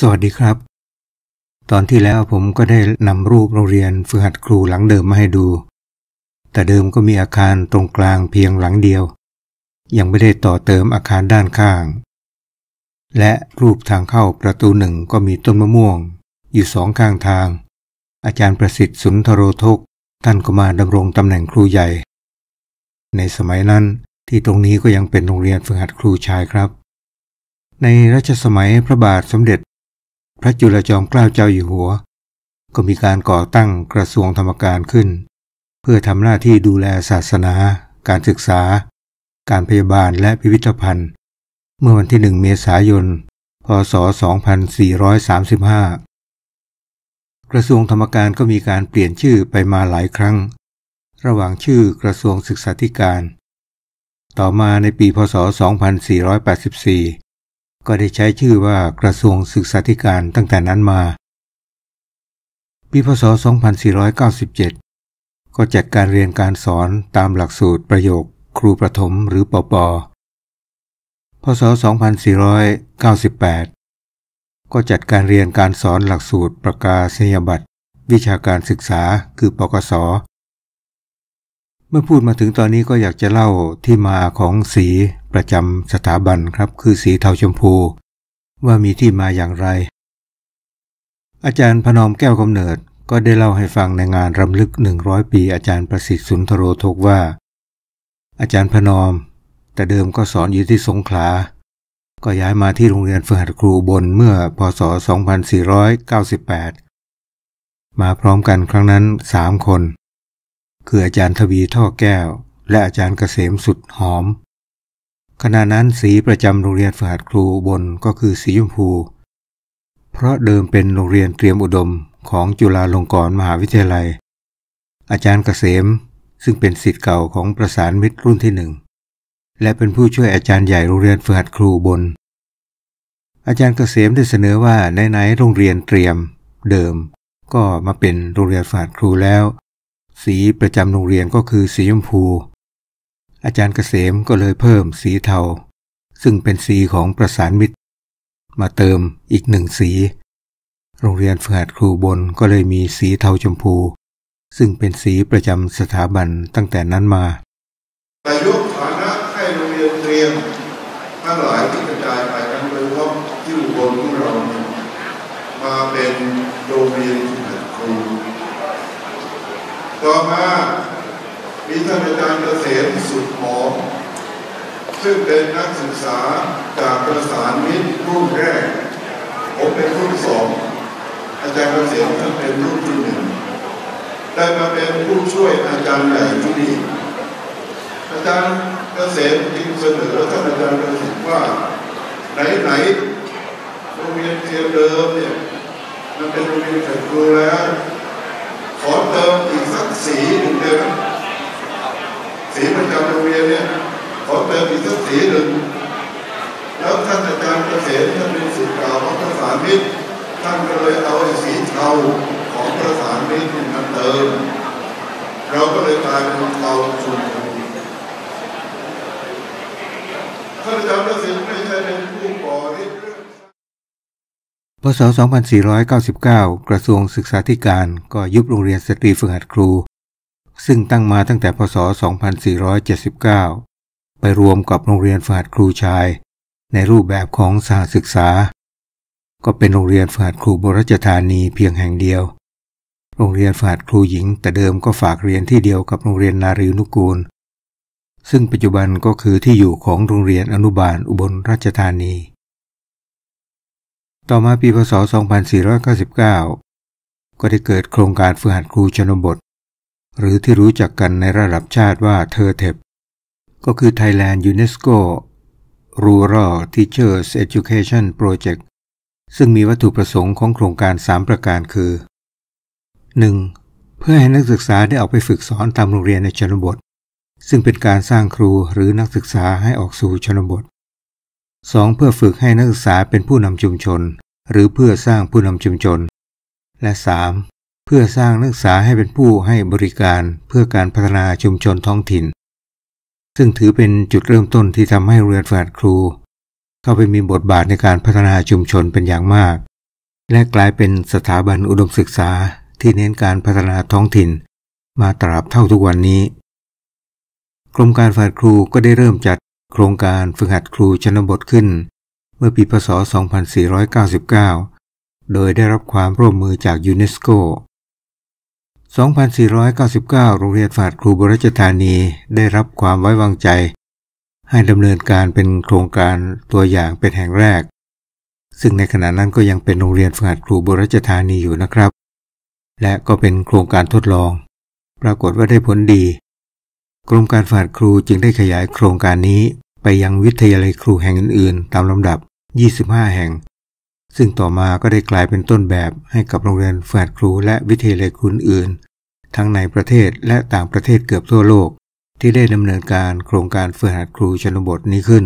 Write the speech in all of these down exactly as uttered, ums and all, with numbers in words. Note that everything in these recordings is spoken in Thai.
สวัสดีครับตอนที่แล้วผมก็ได้นำรูปโรงเรียนฝึกหัดครูหลังเดิมมาให้ดูแต่เดิมก็มีอาคารตรงกลางเพียงหลังเดียวยังไม่ได้ต่อเติมอาคารด้านข้างและรูปทางเข้าประตูหนึ่งก็มีต้นมะม่วงอยู่สองข้างทางอาจารย์ประสิทธิ์สุนทโรทกท่านก็มาดำรงตำแหน่งครูใหญ่ในสมัยนั้นที่ตรงนี้ก็ยังเป็นโรงเรียนฝึกหัดครูชายครับในรัชสมัยพระบาทสมเด็จพระจุลจอมเกล้าเจ้าอยู่หัวก็มีการก่อตั้งกระทรวงธรรมการขึ้นเพื่อทำหน้าที่ดูแลศาสนาการศึกษาการพยาบาลและพิพิธภัณฑ์เมื่อวันที่หนึ่งเมษายนพ.ศ. สองพันสี่ร้อยสามสิบห้ากระทรวงธรรมการก็มีการเปลี่ยนชื่อไปมาหลายครั้งระหว่างชื่อกระทรวงศึกษาธิการต่อมาในปีพ.ศ. สองพันสี่ร้อยแปดสิบสี่ก็ได้ใช้ชื่อว่ากระทรวงศึกษาธิการตั้งแต่นั้นมาปีพ.ศ. สองพันสี่ร้อยเก้าสิบเจ็ดก็จัดการเรียนการสอนตามหลักสูตรประโยคครูประถมหรือปป.พ.ศ. สองพันสี่ร้อยเก้าสิบแปดก็จัดการเรียนการสอนหลักสูตรประกาศนียบัตรวิชาการศึกษาคือปกส.เมื่อพูดมาถึงตอนนี้ก็อยากจะเล่าที่มาของสีประจำสถาบันครับคือสีเทาชมพูว่ามีที่มาอย่างไรอาจารย์พนอมแก้วกำเนิดก็ได้เล่าให้ฟังในงานรำลึกหนึ่งร้อยปีอาจารย์ประสิทธิ์สุนทโรทกว่าอาจารย์พนอมแต่เดิมก็สอนอยู่ที่สงขลาก็ย้ายมาที่โรงเรียนฝึกหัดครูบนเมื่อพ.ศ. สองพันสี่ร้อยเก้าสิบแปดมาพร้อมกันครั้งนั้นสามคนคืออาจารย์ทวีท่อแก้วและอาจารย์เกษมสุดหอมขณะนั้นสีประจำโรงเรียนฝึกหัดครูบนก็คือสีชมพูเพราะเดิมเป็นโรงเรียนเตรียมอุดมของจุฬาลงกรณ์มหาวิทยาลัยอาจารย์เกษมซึ่งเป็นศิษย์เก่าของประสานมิตรรุ่นที่หนึ่งและเป็นผู้ช่วยอาจารย์ใหญ่โรงเรียนฝึกหัดครูบนอาจารย์เกษมได้เสนอว่าไหนๆโรงเรียนเตรียมเดิมก็มาเป็นโรงเรียนฝึกหัดครูแล้วสีประจำโรงเรียนก็คือสีชมพูอาจารย์เกษมก็เลยเพิ่มสีเทาซึ่งเป็นสีของประสานมิตรมาเติมอีกหนึ่งสีโรงเรียนฝึกหัดครูบนก็เลยมีสีเทาชมพูซึ่งเป็นสีประจำสถาบันตั้งแต่นั้นมาแต่ยกฐานะให้โรงเรียนเตรียมทั้งหลายที่กระจายไปทั้งโดยเฉพาะที่อุบลของเรามาเป็นโรงเรียนฝึกหัดครูต่อมามีท่านอาจารย์เกษมสุดหอมซึ่งเป็นนักศึกษาจากประสานมิตรรุ่นแรกผมเป็นรุ่นสองอาจารย์เกษมท่านเป็นรุ่นที่หนึ่งได้มาเป็นผู้ช่วยอาจารย์ใหญ่ที่นี่อาจารย์เกษมจึงเสนอท่านอาจารย์เกษมว่าไหนๆโรงเรียนเตรียมเดิมเนี่ยมันเป็นโรงเรียนฝึกครูแล้วขอเติมอีกสักสีหนึ่งได้ไหมสีประจำโรงเรียนเนี่ยขอเติมอีกสักสีหนึ่งแล้วท่านอาจารย์เกษมท่านเป็นศิษย์เก่าของประสานมิตรท่านก็เลยเอาสีเทาของประสานมิตรมาเติมเราก็เลยกลายเป็นเทาชมพูท่านอาจารย์เกษมไม่ใช่เป็นผู้ก่อเรื่องพ.ศ. สองพันสี่ร้อยเก้าสิบเก้ากระทรวงศึกษาธิการก็ยุบโรงเรียนสตรีฝึกหัดครูซึ่งตั้งมาตั้งแต่พ.ศ. สองพันสี่ร้อยเจ็ดสิบเก้าไปรวมกับโรงเรียนฝึกหัดครูชายในรูปแบบของสหศึกษาก็เป็นโรงเรียนฝึกหัดครูบรชธานีเพียงแห่งเดียวโรงเรียนฝึกหัดครูหญิงแต่เดิมก็ฝากเรียนที่เดียวกับโรงเรียนนารีนุกูลซึ่งปัจจุบันก็คือที่อยู่ของโรงเรียนอนุบาลอุบลราชธานีต่อมาปีพ.ศ. สองพันสี่ร้อยเก้าสิบเก้าก็ได้เกิดโครงการฝึกหัดครูชนบทหรือที่รู้จักกันในระดับชาติว่าเทอร์เทปก็คือ Thailand UNESCO Rural Teachers Education Project ซึ่งมีวัตถุประสงค์ของโครงการสามประการคือ หนึ่ง. เพื่อให้นักศึกษาได้ออกไปฝึกสอนตามโรงเรียนในชนบทซึ่งเป็นการสร้างครูหรือนักศึกษาให้ออกสู่ชนบท สอง. เพื่อฝึกให้นักศึกษาเป็นผู้นำชุมชนหรือเพื่อสร้างผู้นำชุมชนและ สาม. เพื่อสร้างนักศึกษาให้เป็นผู้ให้บริการเพื่อการพัฒนาชุมชนท้องถิ่นซึ่งถือเป็นจุดเริ่มต้นที่ทำให้โรงเรียนฝึกหัดครูเข้าไปมีบทบาทในการพัฒนาชุมชนเป็นอย่างมากและกลายเป็นสถาบันอุดมศึกษาที่เน้นการพัฒนาท้องถิ่นมาตราบเท่าทุกวันนี้กรมการฝึกหัดครูก็ได้เริ่มจัดโครงการฝึกหัดครูชนบทขึ้นเมื่อปีพ.ศ. สองพันสี่ร้อยเก้าสิบเก้าโดยได้รับความร่วมมือจากยูเนสโกสองพันสี่ร้อยเก้าสิบเก้าโรงเรียนฝึกหัดครูอุบลราชธานีได้รับความไว้วางใจให้ดำเนินการเป็นโครงการตัวอย่างเป็นแห่งแรกซึ่งในขณะนั้นก็ยังเป็นโรงเรียนฝึกหัดครูอุบลราชธานีอยู่นะครับและก็เป็นโครงการทดลองปรากฏว่าได้ผลดีกรมการฝึกหัดครูจึงได้ขยายโครงการนี้ไปยังวิทยาลัยครูแห่งอื่นๆตามลำดับยี่สิบห้าแห่งซึ่งต่อมาก็ได้กลายเป็นต้นแบบให้กับโรงเรียนฝึกหัดครูและวิทยาลัยครูอื่นทั้งในประเทศและต่างประเทศเกือบทั่วโลกที่ได้ดำเนินการโครงการฝึกหัดครูชนบทนี้ขึ้น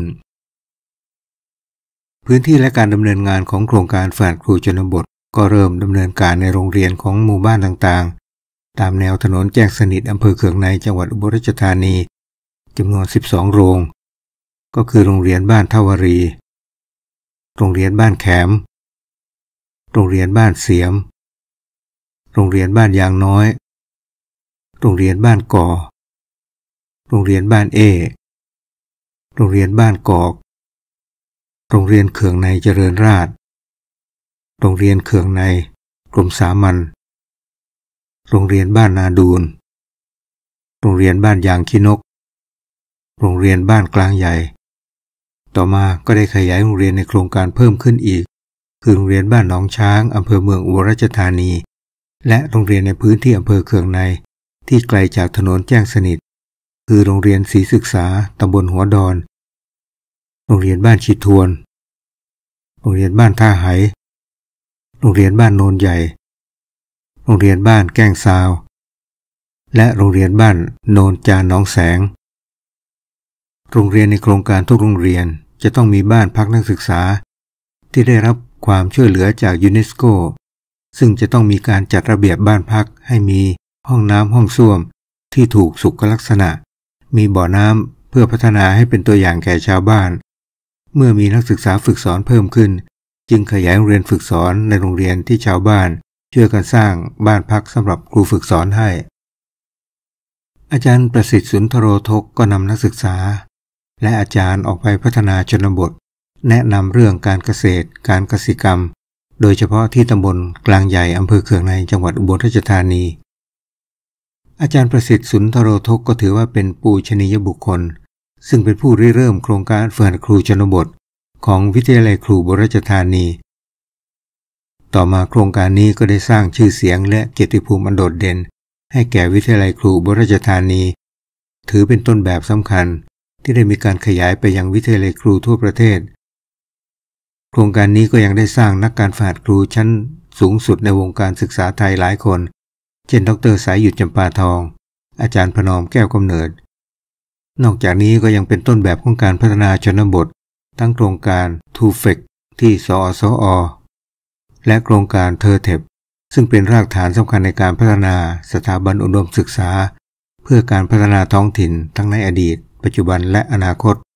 พื้นที่และการดำเนินงานของโครงการฝึกหัดครูชนบทก็เริ่มดำเนินการในโรงเรียนของหมู่บ้านต่างๆตามแนวถนนแจ้งสนิทอำเภอเขืองในจังหวัดอุบลราชธานีจำนวนสิบสองโรงก็คือโรงเรียนบ้านทวารีโรงเรียนบ้านแขมโรงเรียนบ้านเสียมโรงเรียนบ้านยางน้อยโรงเรียนบ้านก่อโรงเรียนบ้านเอโรงเรียนบ้านกอกโรงเรียนเขืองในเจริญราษฎร์โรงเรียนเขืองในกรมสามัญโรงเรียนบ้านนาดูนโรงเรียนบ้านยางขี้นกโรงเรียนบ้านกลางใหญ่ต่อมาก็ได้ขยายโรงเรียนในโครงการเพิ่มขึ้นอีกคือโรงเรียนบ้านหนองช้างอำเภอเมืองอุบลราชธานีและโรงเรียนในพื้นที่อำเภอเขืองในที่ไกลจากถนนแจ้งสนิทคือโรงเรียนศรีศึกษาตำบลหัวดอนโรงเรียนบ้านชีทวนโรงเรียนบ้านท่าไหโรงเรียนบ้านโนนใหญ่โรงเรียนบ้านแก้งซาวและโรงเรียนบ้านโนนจานหนองแสงโรงเรียนในโครงการทุกโรงเรียนจะต้องมีบ้านพักนักศึกษาที่ได้รับความช่วยเหลือจากยูเนสโกซึ่งจะต้องมีการจัดระเบียบบ้านพักให้มีห้องน้ำห้องส้วมที่ถูกสุขลักษณะมีบ่อน้ำเพื่อพัฒนาให้เป็นตัวอย่างแก่ชาวบ้านเมื่อมีนักศึกษาฝึกสอนเพิ่มขึ้นจึงขยายโรงเรียนฝึกสอนในโรงเรียนที่ชาวบ้านช่วยกันสร้างบ้านพักสำหรับครูฝึกสอนให้อาจารย์ประสิทธิ์สุนทโรทกก็นำนักศึกษาและอาจารย์ออกไปพัฒนาชนบทแนะนำเรื่องการเกษตรการกสิกรรมโดยเฉพาะที่ตำบลกลางใหญ่อำเภอเขืองในจังหวัดอุบลราชธานีอาจารย์ประสิทธิ์สุนทโรทกก็ถือว่าเป็นปูชนียบุคคลซึ่งเป็นผู้ริเริ่มโครงการฝึกหัดครูชนบทของวิทยาลัยครูอุบลราชธานีต่อมาโครงการนี้ก็ได้สร้างชื่อเสียงและเกียรติภูมิอันโดดเด่นให้แก่วิทยาลัยครูอุบลราชธานีถือเป็นต้นแบบสำคัญที่ได้มีการขยายไปยังวิทยาลัยครูทั่วประเทศโครงการนี้ก็ยังได้สร้างนักการฝึกหัดครูชั้นสูงสุดในวงการศึกษาไทยหลายคนเช่นดร.สายหยุดจำปาทองอาจารย์พนอมแก้วกำเนิดนอกจากนี้ก็ยังเป็นต้นแบบของการพัฒนาชนบททั้งโครงการ ทู เฟค ที่สอสอและโครงการเทอร์เทปซึ่งเป็นรากฐานสำคัญในการพัฒนาสถาบันอุดมศึกษาเพื่อการพัฒนาท้องถิ่นทั้งในอดีตปัจจุบันและอนาคต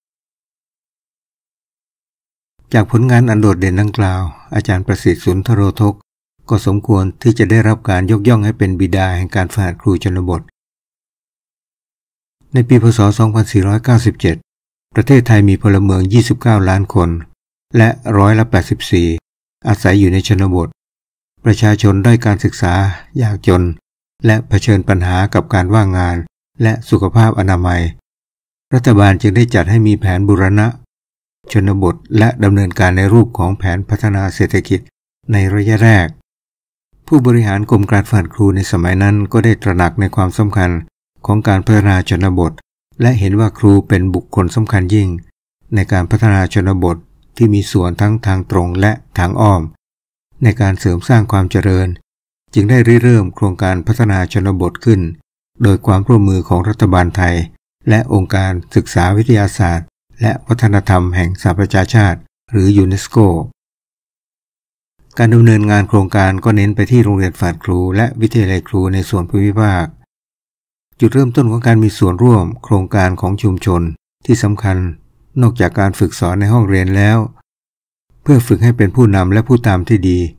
จากผลงานอันโดดเด่นดังกล่าวอาจารย์ประสิทธิ์สุนทโรทกก็สมควรที่จะได้รับการยกย่องให้เป็นบิดาแห่งการฝึกหัดครูชนบทในปีพ.ศ. สองพันสี่ร้อยเก้าสิบเจ็ดประเทศไทยมีพลเมืองยี่สิบเก้าล้านคนและร้อยละแปดสิบสี่อาศัยอยู่ในชนบทประชาชนด้อยการศึกษายากจนและเผชิญปัญหากับการว่างงานและสุขภาพอนามัยรัฐบาลจึงได้จัดให้มีแผนบูรณะชนบทและดำเนินการในรูปของแผนพัฒนาเศรษฐกิจในระยะแรกผู้บริหารกรมการฝึกหัดครูในสมัยนั้นก็ได้ตระหนักในความสำคัญของการพัฒนาชนบทและเห็นว่าครูเป็นบุคคลสำคัญยิ่งในการพัฒนาชนบทที่มีส่วนทั้งทางตรงและทางอ้อมในการเสริมสร้างความเจริญจึงได้ริเริ่มโครงการพัฒนาชนบทขึ้นโดยความร่วมมือของรัฐบาลไทยและองค์การศึกษาวิทยาศาสตร์และวัฒนธรรมแห่งสหประชาชาติหรือยูเนสโกการดำเนินงานโครงการก็เน้นไปที่โรงเรียนฝึกหัดครูและวิทยาลัยครูในส่วนภูมิภาคจุดเริ่มต้นของการมีส่วนร่วมโครงการของชุมชนที่สำคัญนอกจากการฝึกสอนในห้องเรียนแล้วเพื่อฝึกให้เป็นผู้นำและผู้ตามที่ดี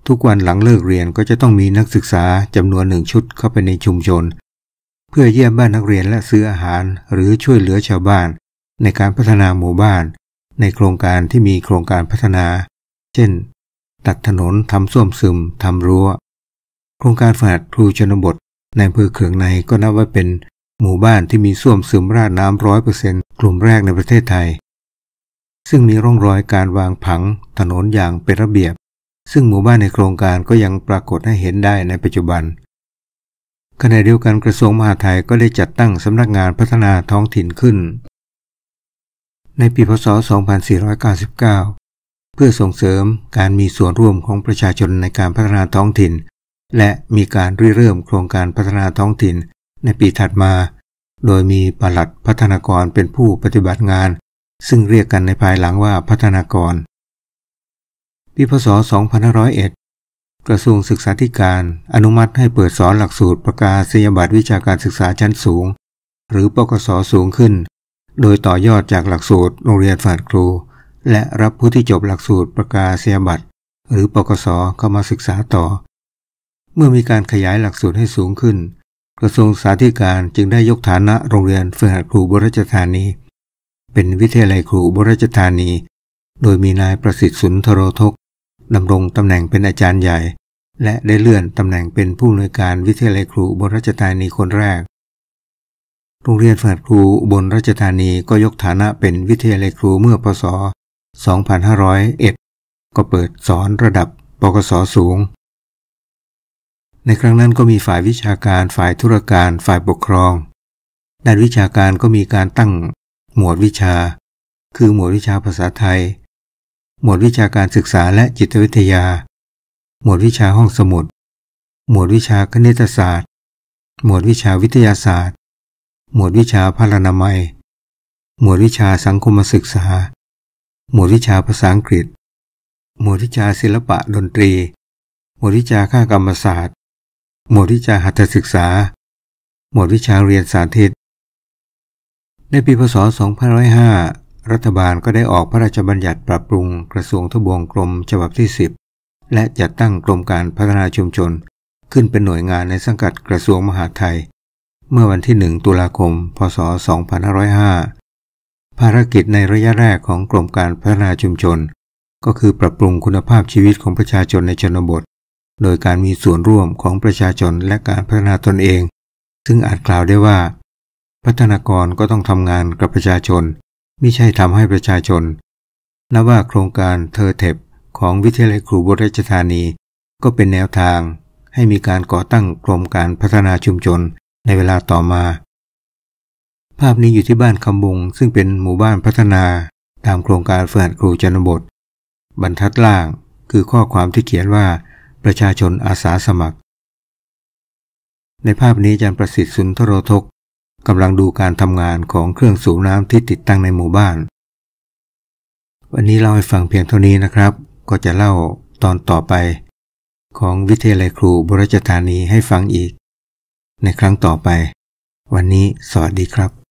ทุกวันหลังเลิกเรียนก็จะต้องมีนักศึกษาจำนวนหนึ่งชุดเข้าไปในชุมชนเพื่อเยี่ยมบ้านนักเรียนและซื้ออาหารหรือช่วยเหลือชาวบ้านในการพัฒนาหมู่บ้านในโครงการที่มีโครงการพัฒนาเช่นตัดถนนทำส้วมซึมทำรั้วโครงการฝึกหัดครูชนบทในอำเภอเขืองในก็นับว่าเป็นหมู่บ้านที่มีส้วมซึมราดน้ำ ร้อยเปอร์เซ็นต์ กลุ่มแรกในประเทศไทยซึ่งมีร่องรอยการวางผังถนนอย่างเป็นระเบียบซึ่งหมู่บ้านในโครงการก็ยังปรากฏให้เห็นได้ในปัจจุบันขณะเดียวกันกระทรวงมหาดไทยก็ได้จัดตั้งสำนักงานพัฒนาท้องถิ่นขึ้นในปีพ.ศ. สองพันสี่ร้อยเก้าสิบเก้าเพื่อส่งเสริมการมีส่วนร่วมของประชาชนในการพัฒนาท้องถิ่นและมีการริเริ่มโครงการพัฒนาท้องถิ่นในปีถัดมาโดยมีปลัดพัฒนากรเป็นผู้ปฏิบัติงานซึ่งเรียกกันในภายหลังว่าพัฒนากรปีพ.ศ. สองพันห้าร้อยเอ็ดกระทรวงศึกษาธิการอนุมัติให้เปิดสอนหลักสูตรประกาศนียบัตรวิชาการศึกษาชั้นสูงหรือปกส.สูงขึ้นโดยต่อยอดจากหลักสูตรโรงเรียนฝึกหัดครูและรับผู้ที่จบหลักสูตรประกาศนียบัตรหรือปกส.เข้ามาศึกษาต่อเมื่อมีการขยายหลักสูตรให้สูงขึ้นกระทรวงศึกษาธิการจึงได้ยกฐานะโรงเรียนฝึกหัดครูอุบลราชธานีเป็นวิทยาลัยครูอุบลราชธานีโดยมีนายประสิทธิ์สุนทโรทกดำรงตำแหน่งเป็นอาจารย์ใหญ่และได้เลื่อนตำแหน่งเป็นผู้อำนวยการวิทยาลัยครูอุบลราชธานีคนแรกโรงเรียนฝึกหัดครูอุบลราชธานีก็ยกฐานะเป็นวิทยาลัยครูเมื่อพ.ศ. สองพันห้าร้อยเอ็ดก็เปิดสอนระดับปกส.สูงในครั้งนั้นก็มีฝ่ายวิชาการฝ่ายธุรการฝ่ายปกครองด้านวิชาการก็มีการตั้งหมวดวิชาคือหมวดวิชาภาษาไทยหมวดวิชาการศึกษาและจิตวิทยาหมวดวิชาห้องสมุดหมวดวิชาคณิตศาสตร์หมวดวิชาวิทยาศาสตร์หมวดวิชาพรรณนามัยหมวดวิชาสังคมศึกษาหมวดวิชาภาษาอังกฤษหมวดวิชาศิลปะดนตรีหมวดวิชาคกรรมศาสตร์หมวดวิชาหัตถศึกษาหมวดวิชาเรียนสาธิตในปีพ.ศ. สองพันห้าร้อยห้ารัฐบาลก็ได้ออกพระราชบัญญัติปรับปรุงกระทรวงทบวงกรมฉบับที่สิบและจัดตั้งกรมการพัฒนาชุมชนขึ้นเป็นหน่วยงานในสังกัดกระทรวงมหาดไทยเมื่อวันที่หนึ่งตุลาคมพ.ศ. สองพันห้าร้อยห้าภารกิจในระยะแรกของกรมการพัฒนาชุมชนก็คือปรับปรุงคุณภาพชีวิตของประชาชนในชนบทโดยการมีส่วนร่วมของประชาชนและการพัฒนาตนเองซึ่งอาจกล่าวได้ว่าพัฒนากรก็ต้องทำงานกับประชาชนมิใช่ทำให้ประชาชนนับว่าโครงการเทอร์เทปของวิทยาลัยครูอุบลราชธานีก็เป็นแนวทางให้มีการก่อตั้งกรมการพัฒนาชุมชนในเวลาต่อมาภาพนี้อยู่ที่บ้านคำบุงซึ่งเป็นหมู่บ้านพัฒนาตามโครงการฝึกหัดครูชนบทบรรทัดล่างคือข้อความที่เขียนว่าประชาชนอาสาสมัครในภาพนี้อาจารย์ประสิทธิ์สุนทโรทกกำลังดูการทำงานของเครื่องสูบน้ำที่ติดตั้งในหมู่บ้านวันนี้เล่าให้ฟังเพียงเท่านี้นะครับก็จะเล่าตอนต่อไปของวิทยาลัยครูอุบลราชธานีให้ฟังอีกในครั้งต่อไปวันนี้สวัสดีครับ